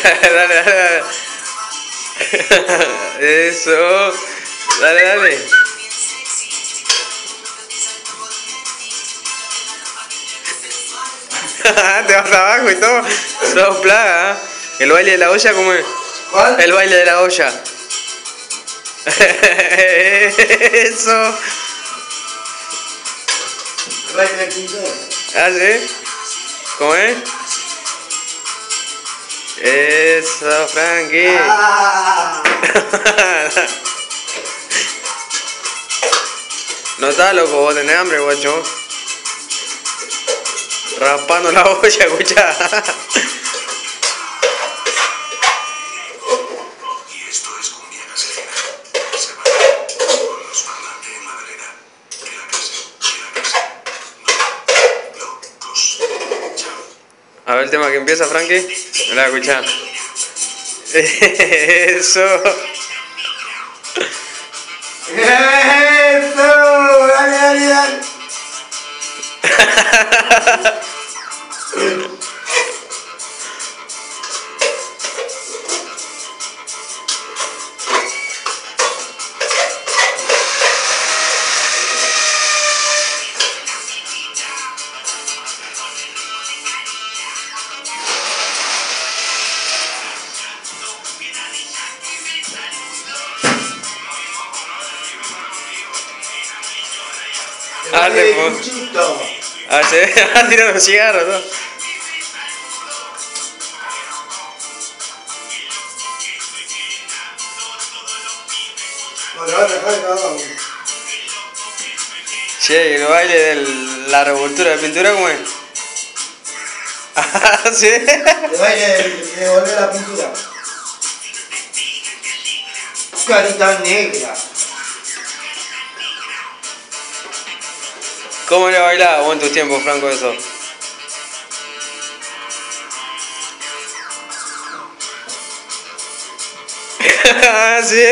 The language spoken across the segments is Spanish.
Dale, dale. Eso. Dale, dale. Te vas abajo y todo. Sos plaga, ¿eh? ¿El baile de la olla cómo es? ¿Cuál? El baile de la olla. Eso. El baile del pintor. ¿Ah, sí? ¿Cómo es? Eso, Frankie. Ah. No estás loco, vos tenés hambre, guacho. Raspando la olla, escuchá. Y esto es cumbia casera. Se va con los parlantes en la vereda. Que la casa. Locos. Chao. A ver el tema que empieza, Frankie. Me la escuchá. Eso. ¡Eso! ¡Dale, dale, dale! Dale, po. Ah, sí. Ah, tirando cigarros, ¿no? Che, ¿y el baile de la revoltura de pintura cómo es? Ah, sí. El baile de volver la pintura. Carita negra. ¿Cómo le bailaba vos en tus tiempos, Franco, eso? Ah, sí.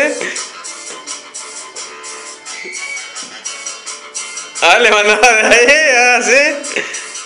Ah, le mandaba de ahí, ah, sí.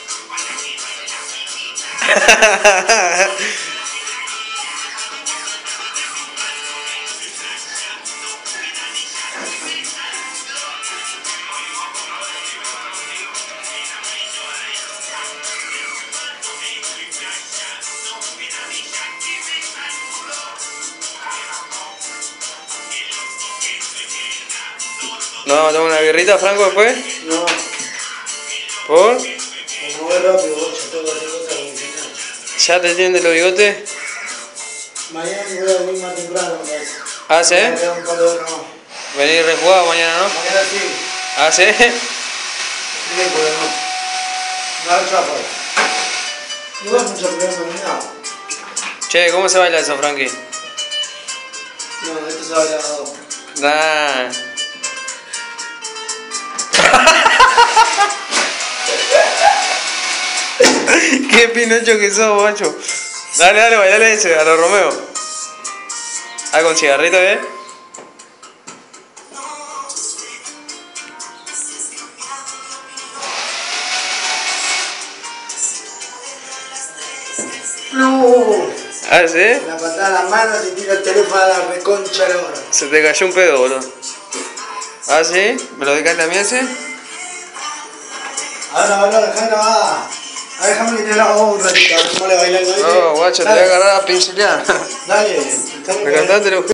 ¿No vamos a tomar una birrita, Franco, después? No, ¿Por? como voy rápido, yo tengo que hacer cosas con mi final. ¿Ya te tienen de los bigotes? Mañana voy a venir más temprano, me parece. ¿Ah, sí? Me queda un par de horas más. Venir rejugado mañana, ¿no? Mañana sí. ¿Ah, sí? Miércoles no. No hay chapa. No hay mucho problema ni nada. Che, ¿cómo se baila eso, Frankie? No, esto se va a bailar a dos. Nah. Qué pinocho que sos, macho. Dale, dale, bailale ese, a los Romeo. Ah, con cigarrito, ¿eh? No. Ah, ¿sí? La patada a las manos y tira el teléfono a la reconcha de la hora. Se te cayó un pedo, boludo. Ah, ¿sí? ¿Me lo dejaste a mí ese? Ahora, dejá grabada. A ver, déjame que te grabo un ratito, a ver cómo le bailan. No, guacho, te voy a agarrar a pincelear. Dale, Me cantaste los